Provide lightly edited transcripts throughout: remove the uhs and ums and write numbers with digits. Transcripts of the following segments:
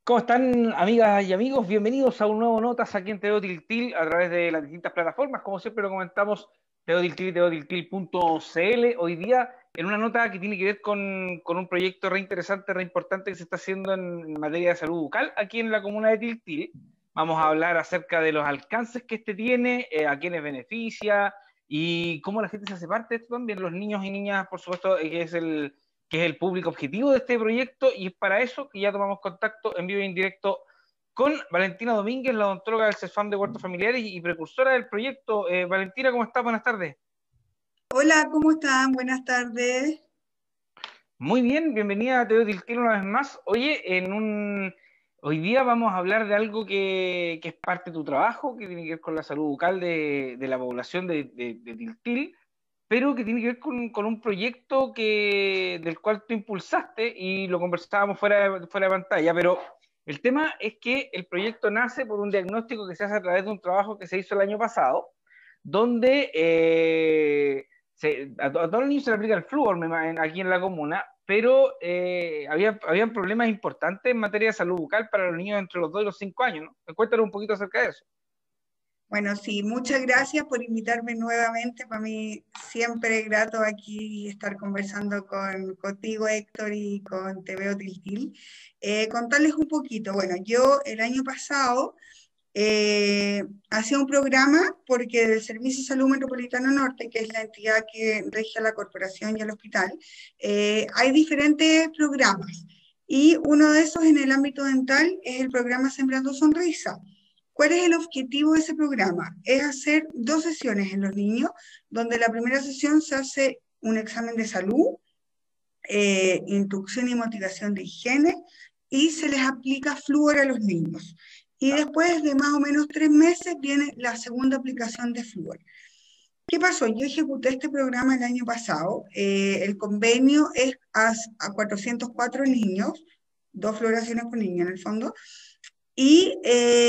¿Cómo están, amigas y amigos? Bienvenidos a un nuevo Notas aquí en Teo Tiltil a través de las distintas plataformas. Como siempre lo comentamos, Teo Tiltil, teotiltil.cl. Hoy día en una nota que tiene que ver con un proyecto re interesante, re importante que se está haciendo en materia de salud bucal aquí en la comuna de Tiltil. Vamos a hablar acerca de los alcances que este tiene, a quiénes beneficia y cómo la gente se hace parte de esto también. Los niños y niñas, por supuesto, que es el público objetivo de este proyecto, y es para eso que ya tomamos contacto en vivo y en directo con Valentina Domínguez, la odontóloga del CESFAM de Huertos Familiares y precursora del proyecto. Valentina, ¿cómo estás? Buenas tardes. Hola, ¿cómo están? Buenas tardes. Muy bien, bienvenida a Teo Tilquino una vez más. Oye, hoy día vamos a hablar de algo que es parte de tu trabajo, que tiene que ver con la salud bucal de la población de Tiltil, pero que tiene que ver con un proyecto del cual tú impulsaste y lo conversábamos fuera de pantalla, pero el tema es que el proyecto nace por un diagnóstico que se hace a través de un trabajo que se hizo el año pasado, donde a todos los niños se le aplica el flúor aquí en la comuna, pero habían problemas importantes en materia de salud bucal para los niños entre los 2 y los 5 años, ¿no? Cuéntanos un poquito acerca de eso. Bueno, sí, muchas gracias por invitarme nuevamente. Para mí siempre es grato aquí estar conversando contigo, Héctor, y con TVO Tiltil. Contarles un poquito. Bueno, yo el año pasado hacía un programa porque del Servicio de Salud Metropolitano Norte, que es la entidad que rige a la corporación y al hospital, hay diferentes programas. Y uno de esos en el ámbito dental es el programa Sembrando Sonrisa. ¿Cuál es el objetivo de ese programa? Es hacer 2 sesiones en los niños, donde la primera sesión se hace un examen de salud, instrucción y motivación de higiene, y se les aplica flúor a los niños. Y después de más o menos 3 meses viene la segunda aplicación de flúor. ¿Qué pasó? Yo ejecuté este programa el año pasado. El convenio es a 404 niños, 2 fluoraciones por niño en el fondo. Y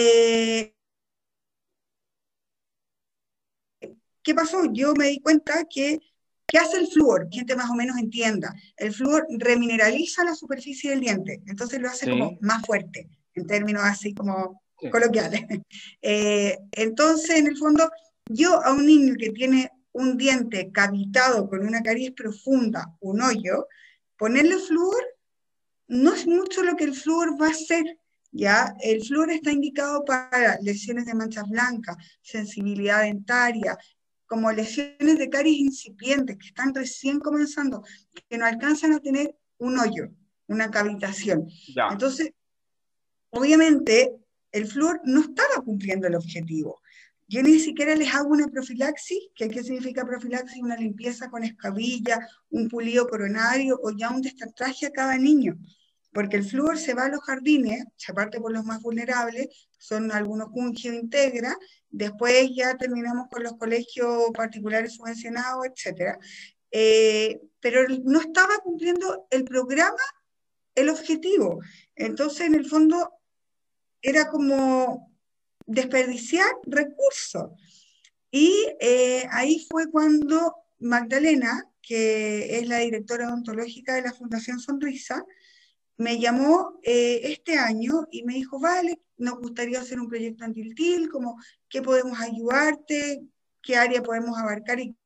¿qué pasó? Yo me di cuenta que ¿qué hace el flúor? Que la gente más o menos entienda. El flúor remineraliza la superficie del diente, entonces lo hace como Sí, más fuerte, en términos así como sí. coloquiales. Entonces, en el fondo, yo a un niño que tiene un diente cavitado con una caries profunda, un hoyo, ponerle flúor no es mucho lo que el flúor va a hacer. ¿Ya? El flúor está indicado para lesiones de manchas blancas, sensibilidad dentaria, como lesiones de caries incipientes que están recién comenzando, que no alcanzan a tener un hoyo, una cavitación. Ya. Entonces, obviamente, el flúor no estaba cumpliendo el objetivo. Yo ni siquiera les hago una profilaxis, que ¿qué significa profilaxis? Una limpieza con escabilla, un pulido coronario o ya un destartraje a cada niño. Porque el flúor se va a los jardines, se parte por los más vulnerables, son algunos Cungio Integra, después ya terminamos con los colegios particulares subvencionados, etc. Pero no estaba cumpliendo el programa, el objetivo. Entonces, en el fondo, era como desperdiciar recursos. Y ahí fue cuando Magdalena, que es la directora odontológica de la Fundación Sonrisa, me llamó este año y me dijo, vale, nos gustaría hacer un proyecto en Tiltil, como qué podemos ayudarte, qué área podemos abarcar y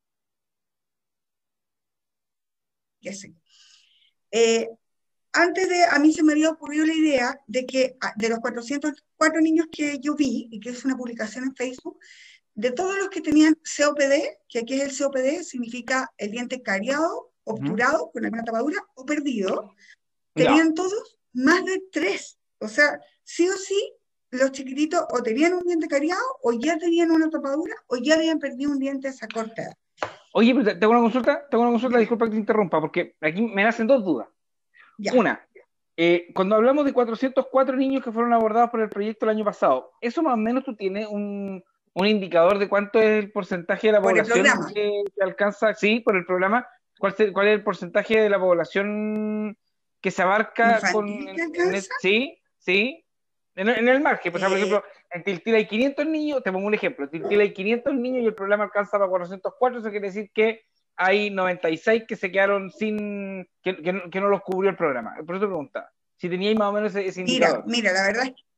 qué sé. Eh, a mí se me había ocurrido la idea de que de los 404 niños que yo vi, y que es una publicación en Facebook, de todos los que tenían COPD, que aquí es el COPD, significa el diente cariado, Ujú. obturado, con alguna tapadura, o perdido, Ya. tenían todos más de 3. O sea, sí o sí, los chiquititos o tenían un diente cariado, o ya tenían una tapadura, o ya habían perdido un diente a esa corta edad. Oye, pero tengo una consulta, Dime, disculpa que te interrumpa, porque aquí me nacen dos dudas. ya. Una, cuando hablamos de 404 niños que fueron abordados por el proyecto el año pasado, ¿eso más o menos tú tienes un indicador de cuánto es el porcentaje de la Por el población programa. que alcanza, sí, por el programa? ¿Cuál es el porcentaje de la población que se abarca ¿Infantil que alcanza? sí, sí, en el margen? O sea, por Eh, ejemplo, en Tiltil hay 500 niños, te pongo un ejemplo, en Tiltil hay 500 niños y el programa alcanza para 404, eso quiere decir que hay 96 que se quedaron que no los cubrió el programa. Por eso te preguntaba. si teníais más o menos ese indicador. Mira, la verdad es que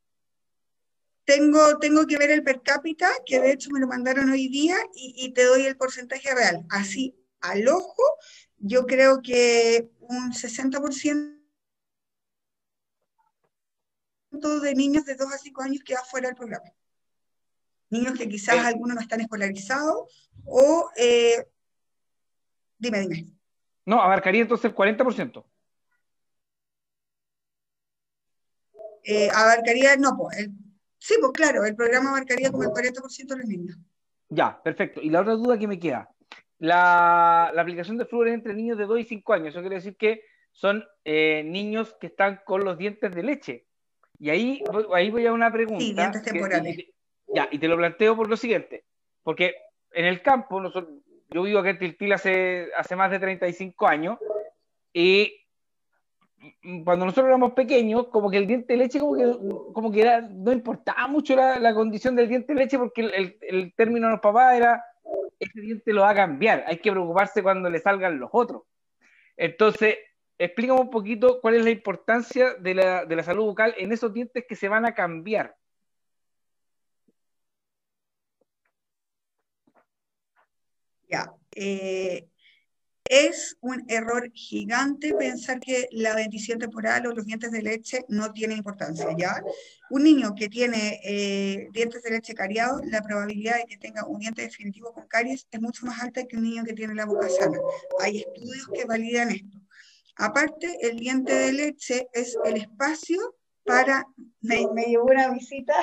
tengo que ver el per cápita, que de hecho me lo mandaron hoy día, y te doy el porcentaje real. Así, al ojo, yo creo que un 60% de niños de 2 a 5 años queda fuera del programa. Niños que quizás algunos no están escolarizados, o... dime. No, abarcaría entonces el 40%. Abarcaría, no, pues, sí, pues claro, el programa abarcaría como el 40% de los niños. Ya, perfecto. Y la otra duda que me queda, la aplicación de flúor es entre niños de 2 y 5 años, eso quiere decir que son niños que están con los dientes de leche. Y ahí voy a una pregunta. Sí, dientes temporales. Y te lo planteo por lo siguiente, porque en el campo, yo vivo acá en Tiltil hace más de 35 años, y cuando nosotros éramos pequeños, como que el diente de leche no importaba mucho la condición del diente de leche, porque el término de los papás era, ese diente lo va a cambiar, hay que preocuparse cuando le salgan los otros. Entonces, explícame un poquito cuál es la importancia de la salud bucal en esos dientes que se van a cambiar. Ya, es un error gigante pensar que la dentición temporal o los dientes de leche no tienen importancia, ¿ya? Un niño que tiene dientes de leche cariados, la probabilidad de que tenga un diente definitivo con caries es mucho más alta que un niño que tiene la boca sana. Hay estudios que validan esto. Aparte, el diente de leche es el espacio para... Me llevó una visita.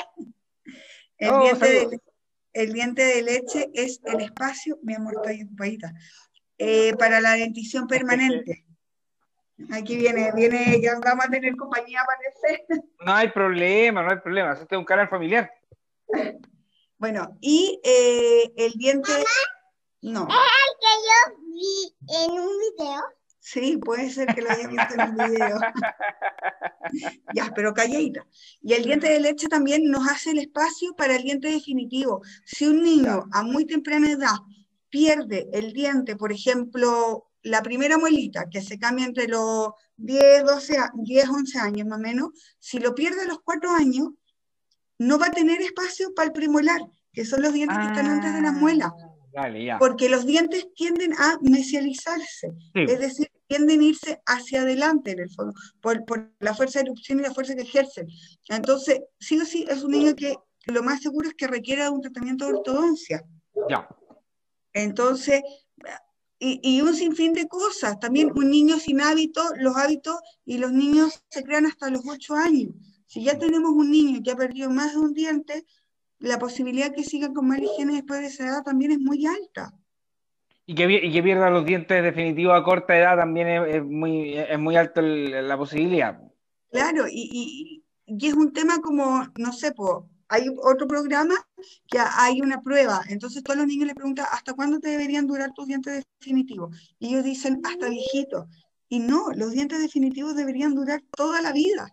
El diente de leche es el espacio, mi amor, estoy ocupadita, para la dentición permanente. Aquí viene, ya vamos a tener compañía, parece. No hay problema, este es un canal familiar. Bueno, y el diente... No. Es el que yo vi en un video. Sí, puede ser que lo hayas visto en un video. Ya, pero calladita. Y el diente de leche también nos hace el espacio para el diente definitivo. Si un niño a muy temprana edad pierde el diente, por ejemplo, la primera muelita, que se cambia entre los 10, 11 años más o menos, si lo pierde a los 4 años, no va a tener espacio para el premolar, que son los dientes que están antes de las muelas. Vale, ya. Porque los dientes tienden a mesializarse, sí. Es decir, tienden a irse hacia adelante en el fondo, por la fuerza de erupción y la fuerza que ejercen. Entonces, sí o sí, es un niño que lo más seguro es que requiera un tratamiento de ortodoncia. Ya. Entonces, y un sinfín de cosas. También un niño sin hábitos, los hábitos y los niños se crean hasta los 8 años. Si ya tenemos un niño que ha perdido más de un diente, la posibilidad que siga con mala higiene después de esa edad también es muy alta. Y que pierda los dientes definitivos a corta edad también es muy alta la posibilidad. Claro, y es un tema como, no sé, hay otro programa que hay una prueba, entonces todos los niños le preguntan, ¿hasta cuándo te deberían durar tus dientes definitivos? Y ellos dicen, hasta viejitos. Y no, los dientes definitivos deberían durar toda la vida.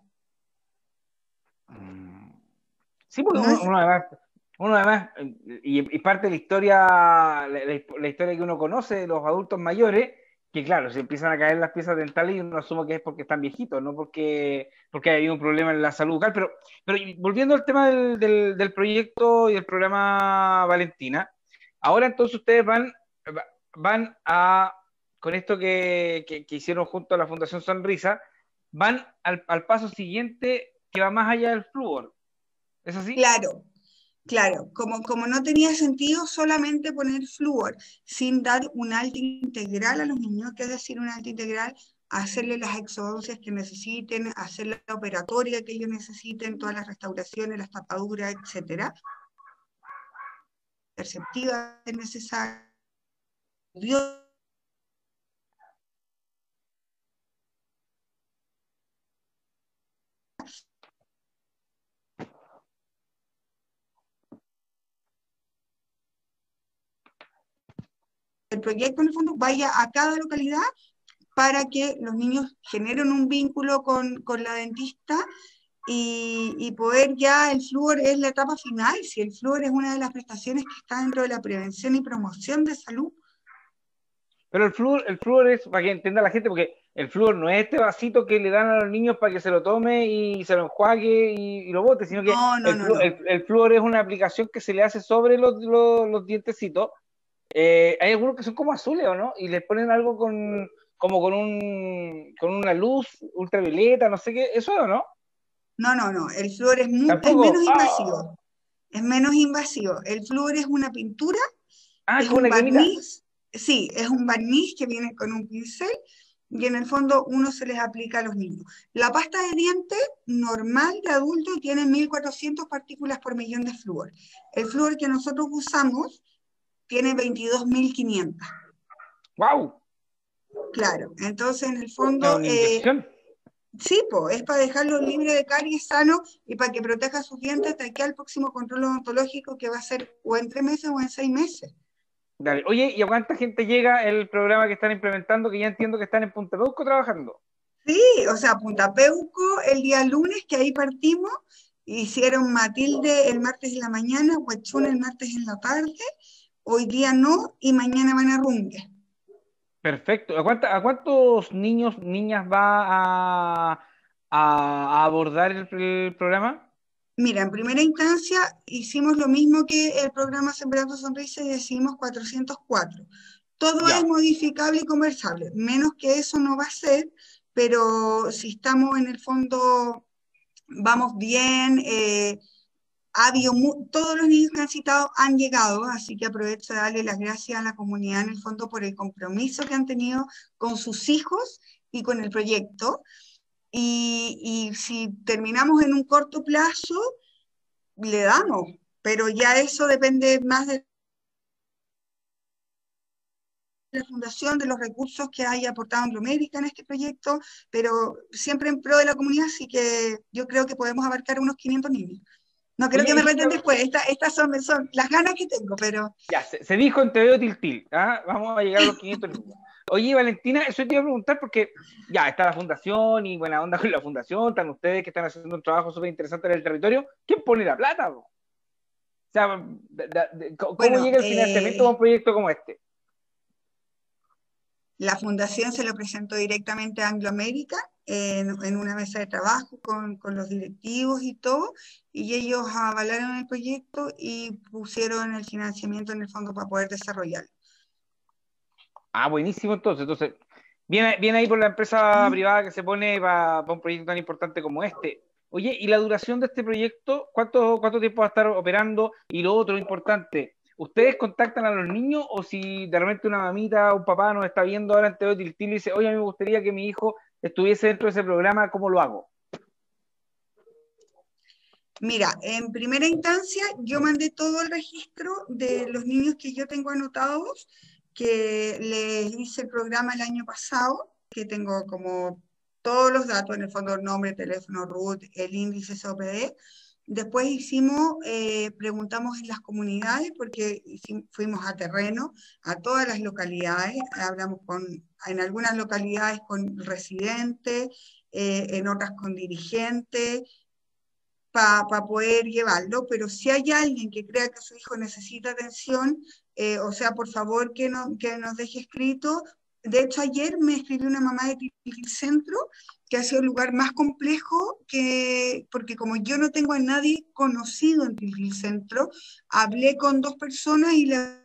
Sí, porque uno además, y parte de la historia, la historia que uno conoce de los adultos mayores, que claro, se empiezan a caer las piezas dentales y uno asume que es porque están viejitos, no porque hay habido un problema en la salud bucal. Pero volviendo al tema del proyecto y el programa Valentina, ahora entonces ustedes van a, con esto que hicieron junto a la Fundación Sonrisa, van al paso siguiente que va más allá del flúor. ¿Es así? Claro, como no tenía sentido solamente poner flúor sin dar un alta integral a los niños, que es decir, un alta integral, hacerle las exodoncias que necesiten, hacer la operatoria que ellos necesiten, todas las restauraciones, las tapaduras, etcétera. Perceptiva es necesaria. El proyecto en el fondo vaya a cada localidad para que los niños generen un vínculo con la dentista y poder ya, el flúor es la etapa final, si el flúor es una de las prestaciones que está dentro de la prevención y promoción de salud. Pero el flúor es, para que entienda la gente, porque El flúor no es este vasito que le dan a los niños para que se lo tome y se lo enjuague y lo bote, sino que No, no, no, no. el flúor es una aplicación que se le hace sobre los dientecitos. Hay algunos que son como azules, ¿o no? Y les ponen algo como con una luz ultravioleta, no sé qué, ¿eso o no? No, no, no. El flúor es Tampoco. menos invasivo. Es menos invasivo. El flúor es una pintura, es Como un una cremita. barniz. Sí, es un barniz que viene con un pincel y en el fondo uno se les aplica a los niños. La pasta de dientes normal de adulto tiene 1400 partículas por millón de flúor. El flúor que nosotros usamos tiene 22.500. ¡Wow! Claro, entonces en el Es fondo, una inyección. sí, es para dejarlo libre de caries, sano y para que proteja sus dientes de aquí al próximo control odontológico que va a ser o en 3 meses o en 6 meses. Dale. Oye, ¿y a cuánta gente llega el programa que están implementando? Que ya entiendo que están en Punta Peuco trabajando. Sí, o sea, Punta Peuco el día lunes, que ahí partimos, hicieron Matilde el martes en la mañana, Huachún el martes en la tarde, hoy día no, y mañana van a Rungue. Perfecto. ¿A cuántos niños, niñas va a abordar el programa? Mira, en primera instancia hicimos lo mismo que el programa Sembrando Sonrisas y decidimos 404. Todo es Ya. modificable y conversable, menos que eso no va a ser, pero si estamos en el fondo, vamos bien, todos los niños que han citado han llegado, así que aprovecho de darle las gracias a la comunidad en el fondo por el compromiso que han tenido con sus hijos y con el proyecto. Y si terminamos en un corto plazo, le damos, pero ya eso depende más de la fundación, de los recursos que haya aportado Anglo-Médica en este proyecto, pero siempre en pro de la comunidad, así que yo creo que podemos abarcar unos 500 niños. No creo Oye, que me reten después, estas son las ganas que tengo, pero... ya, se dijo en TV Tiltil, ¿ah? Vamos a llegar a los 500 niños. Oye, Valentina, eso te iba a preguntar porque ya está la fundación y buena onda con la fundación, están ustedes que están haciendo un trabajo súper interesante en el territorio. ¿Quién pone la plata, bro? O sea, ¿cómo Bueno, llega el financiamiento a un proyecto como este? la fundación se lo presentó directamente a Anglo-América en una mesa de trabajo con los directivos y todo, y ellos avalaron el proyecto y pusieron el financiamiento en el fondo para poder desarrollarlo. Ah, buenísimo, entonces viene ahí por la empresa privada que se pone para un proyecto tan importante como este. Oye, ¿y la duración de este proyecto? ¿Cuánto tiempo va a estar operando? Y lo otro importante, ¿ustedes contactan a los niños o si de repente una mamita o un papá nos está viendo ahora en TV Tiltil y dice, oye, a mí me gustaría que mi hijo estuviese dentro de ese programa, ¿cómo lo hago? Mira, en primera instancia yo mandé todo el registro de los niños que yo tengo anotados, que les hice el programa el año pasado, que tengo como todos los datos, en el fondo nombre, teléfono, root, el índice COPD. Después preguntamos en las comunidades, porque fuimos a terreno, a todas las localidades, hablamos en algunas localidades con residentes, en otras con dirigentes, para poder llevarlo, pero si hay alguien que crea que su hijo necesita atención, o sea, por favor que nos deje escrito. De hecho, ayer me escribió una mamá de Tiltil Centro, que ha sido el lugar más complejo, porque como yo no tengo a nadie conocido en Tiltil Centro, hablé con 2 personas y la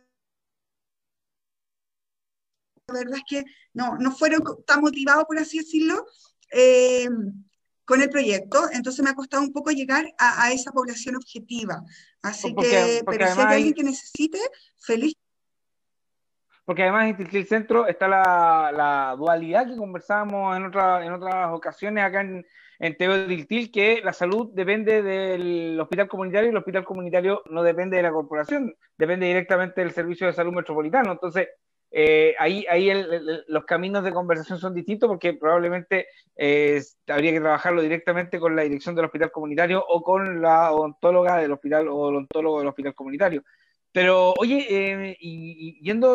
verdad es que no fueron tan motivados, por así decirlo, con el proyecto, entonces me ha costado un poco llegar a esa población objetiva. Así que, Porque pero si hay además alguien que necesite, feliz. Porque además en Tiltil Centro está la dualidad que conversábamos en otras ocasiones acá en TV Tiltil, que la salud depende del hospital comunitario y el hospital comunitario no depende de la corporación, depende directamente del Servicio de Salud Metropolitano. Entonces, ahí los caminos de conversación son distintos porque probablemente habría que trabajarlo directamente con la dirección del hospital comunitario o con la odontóloga del hospital o el odontólogo del hospital comunitario. Pero, oye, y yendo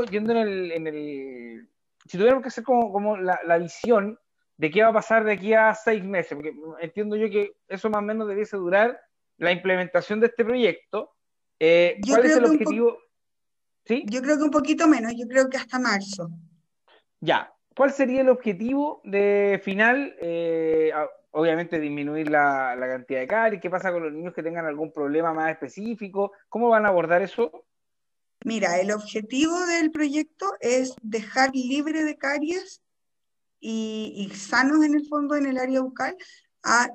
si tuviéramos que hacer como la visión de qué va a pasar de aquí a 6 meses, porque entiendo yo que eso más o menos debiese durar la implementación de este proyecto, Yo ¿cuál es creo el que objetivo? ¿Sí? yo creo que un poquito menos, yo creo que hasta marzo. Ya. ¿Cuál sería el objetivo de final? Obviamente disminuir la cantidad de caries. ¿Qué pasa con los niños que tengan algún problema más específico? ¿Cómo van a abordar eso? Mira, el objetivo del proyecto es dejar libre de caries y sanos en el fondo en el área bucal a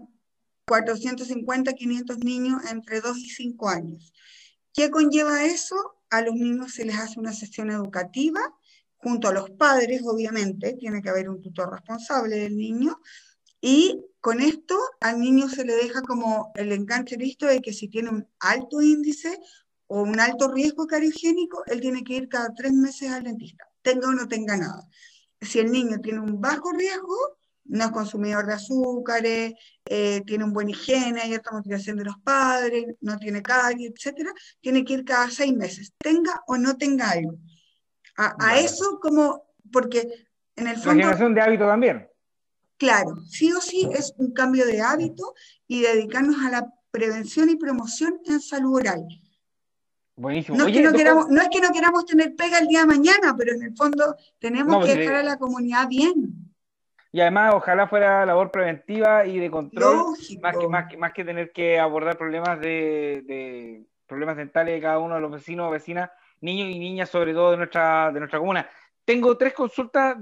450, 500 niños entre 2 y 5 años. ¿Qué conlleva eso? A los niños se les hace una sesión educativa, junto a los padres, obviamente, tiene que haber un tutor responsable del niño, y con esto al niño se le deja como el enganche listo de que si tiene un alto índice o un alto riesgo cariogénico, él tiene que ir cada 3 meses al dentista, tenga o no tenga nada. Si el niño tiene un bajo riesgo, no es consumidor de azúcares, tiene un buen higiene, hay alta motivación de los padres, no tiene caries, etcétera, tiene que ir cada 6 meses, tenga o no tenga algo. A Vale. eso como, porque en el La fondo, generación de hábito también. claro, sí o sí es un cambio de hábito y dedicarnos a la prevención y promoción en salud oral. Buenísimo. No es que Oye, no queramos, no es que no queramos tener pega el día de mañana, pero en el fondo tenemos no, que pues, dejar a la comunidad bien. y además ojalá fuera labor preventiva y de control, Lógico. más que tener que abordar problemas de problemas dentales de cada uno de los vecinos o vecinas, niños y niñas, sobre todo de nuestra comuna. Tengo 3 consultas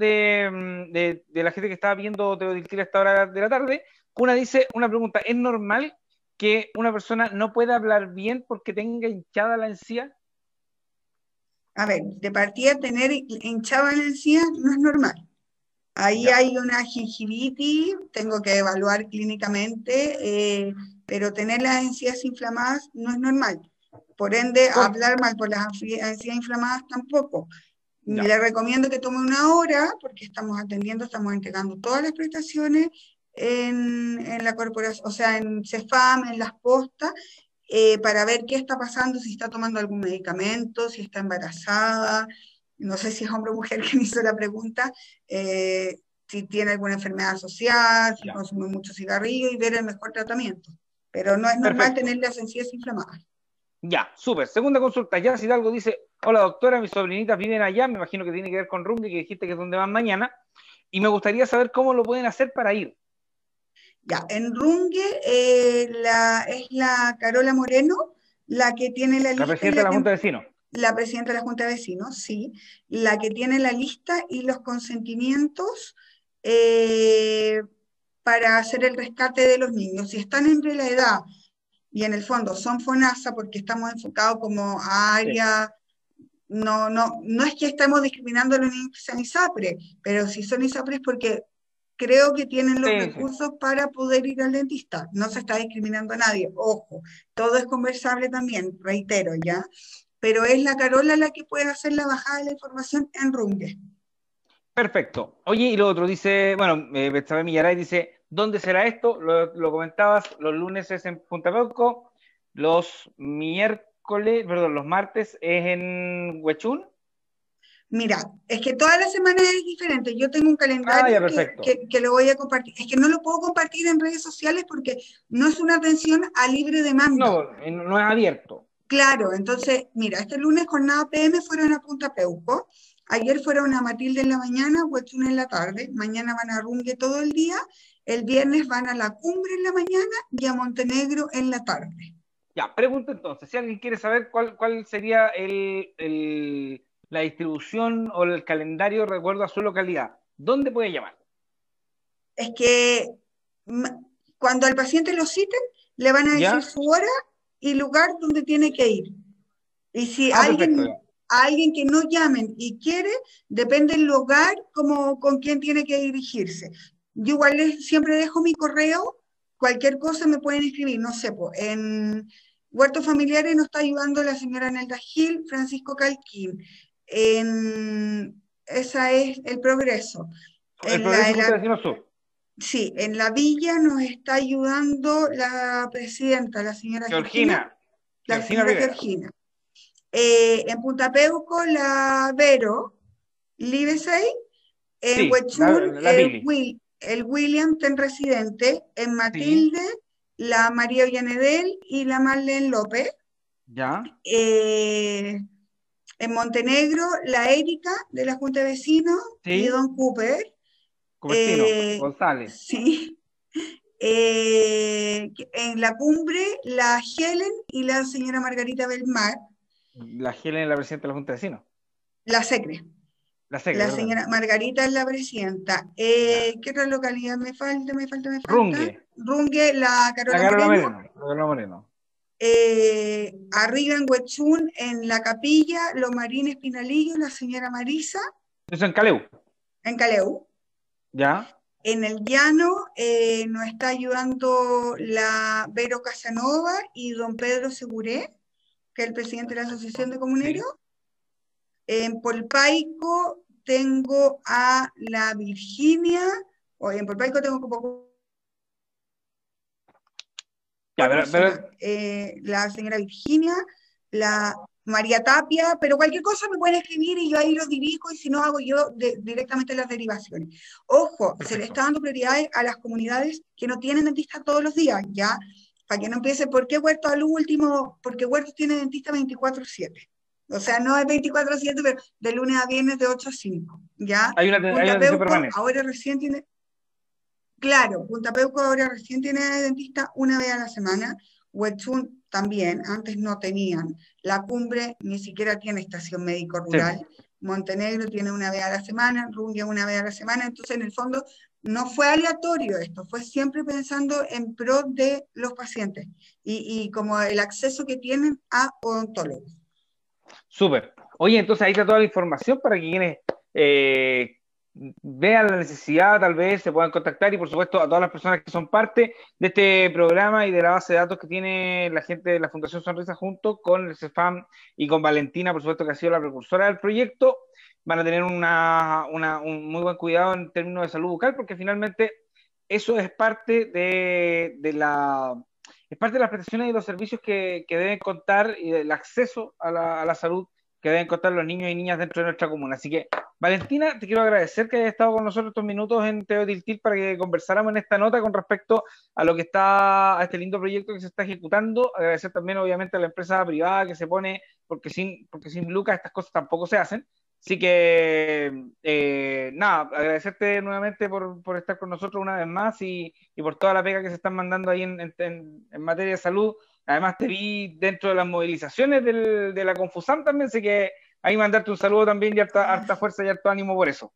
de la gente que estaba viendo Teodiltil a esta hora de la tarde. Una dice, una pregunta, ¿es normal que una persona no pueda hablar bien porque tenga hinchada la encía? A ver, de partida tener hinchado en la encía no es normal. Ahí Ya. hay una gingivitis, tengo que evaluar clínicamente, pero tener las encías inflamadas no es normal. Por ende, Con- hablar mal por las encías inflamadas tampoco. ya. Le recomiendo que tome una hora, porque estamos atendiendo, estamos entregando todas las prestaciones en la corporación, o sea, en CEFAM, en las postas, para ver qué está pasando, si está tomando algún medicamento, si está embarazada, no sé si es hombre o mujer que me hizo la pregunta, si tiene alguna enfermedad social, si Ya. consume mucho cigarrillo y ver el mejor tratamiento. Pero no es normal Perfecto. tener las encías inflamadas. Ya, súper. Segunda consulta. Ya Hidalgo dice, hola doctora, mis sobrinitas viven allá, me imagino que tiene que ver con Runge, que dijiste que es donde van mañana, y me gustaría saber cómo lo pueden hacer para ir. Ya, en Runge es la Carola Moreno, la que tiene la La lista y presidenta de la Junta de Vecinos. la presidenta de la Junta de Vecinos, sí, la que tiene la lista y los consentimientos eh, para hacer el rescate de los niños. Si están entre la edad y en el fondo son FONASA porque estamos enfocados como a Sí. área, no es que estemos discriminando a los niños que sean ISAPRE, pero si son ISAPRE es porque creo que tienen los Sí, sí. recursos para poder ir al dentista. No se está discriminando a nadie, ojo, todo es conversable también, reitero, ¿ya? Pero es la Carola la que puede hacer la bajada de la información en Runge. Perfecto. Oye, y lo otro dice, bueno, Betsabe Millaray dice, ¿dónde será esto? Lo comentabas, los lunes es en Punta Peuco, los los martes es en Huechún. Mira, es que toda la semana es diferente. Yo tengo un Ah, calendario ya, perfecto. que lo voy a compartir. Es que no lo puedo compartir en redes sociales porque no es una atención a libre demanda. No, no es abierto. Claro, entonces, mira, este lunes jornada PM fueron a Punta Peuco, ayer fueron a Matilde en la mañana, Huechún en la tarde, mañana van a Runge todo el día, el viernes van a La Cumbre en la mañana y a Montenegro en la tarde. Ya, pregunto entonces, si alguien quiere saber cuál sería la distribución o el calendario de acuerdo a su localidad, ¿dónde puede llamar? Es que cuando al paciente lo citen, le van a decir ¿Ya? su hora y lugar donde tiene que ir. Y si Ah, perfecto. Ya. a alguien que no llamen y quiere, depende del lugar como con quién tiene que dirigirse. Yo igual siempre dejo mi correo, cualquier cosa me pueden escribir, no sé, en Huertos Familiares nos está ayudando la señora Nelda Gil, Francisco Calquín. Esa es el progreso. El Progreso Junta de Vecinos Sur. Sí, en la villa nos está ayudando la presidenta, la señora Georgina, la Georgina señora Rivera. Georgina. En Punta Peuco, la Vero Livesey. En Sí, Huechún, la Pili. el William, ten residente. En Sí, Matilde, la María Villanedel y la Marlene López. ya. En Montenegro, la Erika de la Junta de Vecinos y Sí, don Cooper. Cupertino, Eh, González. sí. En la cumbre, la Helen y la señora Margarita Belmar, La Helen es la presidenta de la Junta de Vecinos. la secre. La Secre, La ¿verdad? señora Margarita es la presidenta. Ya. ¿Qué otra localidad me falta? Rungue. Rungue, la La Carola Carola Moreno. Moreno. La Carola Moreno. Arriba en Huechún, en la capilla, Los Marines Pinalillo, la señora Marisa, Eso en Caleu. en Caleu. Ya. En el llano nos está ayudando la Vero Casanova y don Pedro Seguré, que es el presidente de la Asociación de Comuneros. Sí. En Polpaico tengo a la Virginia, o en Polpaico tengo como Ya, cuatro personas. pero La señora Virginia, la María Tapia, pero cualquier cosa me pueden escribir y yo ahí los dirijo y si no hago yo directamente las derivaciones. Ojo, se le perfecto. está dando prioridades a las comunidades que no tienen dentista todos los días, ¿ya? Para que no empiece, ¿por qué Huertos al último? Porque Huertos tiene dentista 24/7. O sea, no es 24/7, pero de lunes a viernes de 8 a 5, ¿ya? Hay una Punta atención Peuco permanente. ahora recién tiene, claro, Punta Peuco ahora recién tiene dentista una vez a la semana. Huechún también, antes no tenían. La Cumbre ni siquiera tiene estación médico Sí. rural. Montenegro tiene una vez a la semana, Rungia una vez a la semana. Entonces, en el fondo, no fue aleatorio esto, fue siempre pensando en pro de los pacientes y como el acceso que tienen a odontólogos. Súper. Oye, entonces ahí está toda la información para que quienes vean la necesidad, tal vez se puedan contactar y por supuesto a todas las personas que son parte de este programa y de la base de datos que tiene la gente de la Fundación Sonrisa junto con el CEFAM y con Valentina, por supuesto que ha sido la precursora del proyecto, van a tener un muy buen cuidado en términos de salud bucal porque finalmente eso es parte de las prestaciones y los servicios que deben contar y del acceso a la salud que deben contar los niños y niñas dentro de nuestra comuna. Así que, Valentina, te quiero agradecer que hayas estado con nosotros estos minutos en Teo Tiltil para que conversáramos en esta nota con respecto a lo que está, a este lindo proyecto que se está ejecutando. Agradecer también, obviamente, a la empresa privada que se pone, porque sin lucas estas cosas tampoco se hacen. Así que, nada, agradecerte nuevamente por estar con nosotros una vez más y por toda la pega que se están mandando ahí en materia de salud. Además te vi dentro de las movilizaciones de la Confusam también, así que ahí mandarte un saludo también y harta fuerza y harto ánimo por eso.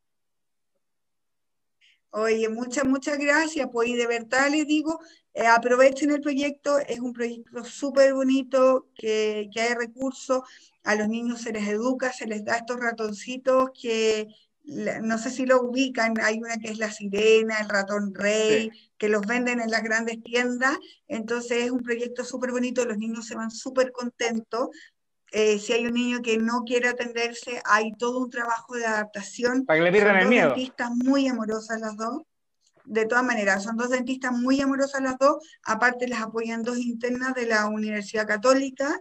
Oye, muchas gracias, pues y de verdad les digo, aprovechen el proyecto, es un proyecto súper bonito, que hay recursos, a los niños se les educa, se les da estos ratoncitos que no sé si lo ubican, hay una que es la sirena, el ratón rey, Sí. que los venden en las grandes tiendas, entonces es un proyecto súper bonito, los niños se van súper contentos. Si hay un niño que no quiere atenderse, hay todo un trabajo de adaptación. Para que le pierdan Son el dos miedo. dentistas muy amorosas las dos. De todas maneras, son dos dentistas muy amorosas las dos. Aparte, las apoyan dos internas de la Universidad Católica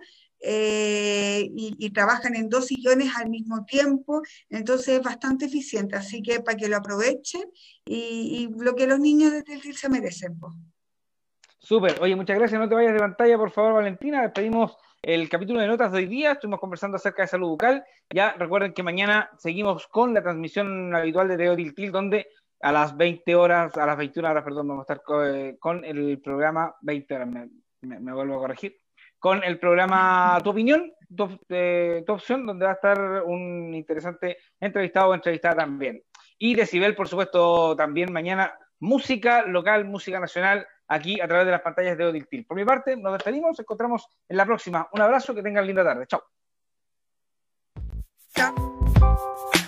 y trabajan en 2 sillones al mismo tiempo. Entonces, es bastante eficiente. Así que para que lo aprovechen y lo que los niños de Telgil se merecen. Pues. Súper. Oye, muchas gracias. No te vayas de pantalla, por favor, Valentina. Despedimos el capítulo de notas de hoy día. Estuvimos conversando acerca de salud bucal. Ya recuerden que mañana seguimos con la transmisión habitual de Teo Tiltil, donde a las 21 horas, perdón, vamos a estar con el programa 20 horas, me vuelvo a corregir, con el programa Tu Opinión, tu opción, donde va a estar un interesante entrevistado o entrevistada también. Y Decibel, por supuesto, también mañana, música local, música nacional, aquí a través de las pantallas de Odiltil. Por mi parte, nos despedimos, nos encontramos en la próxima. Un abrazo, que tengan linda tarde. Chao. Chao.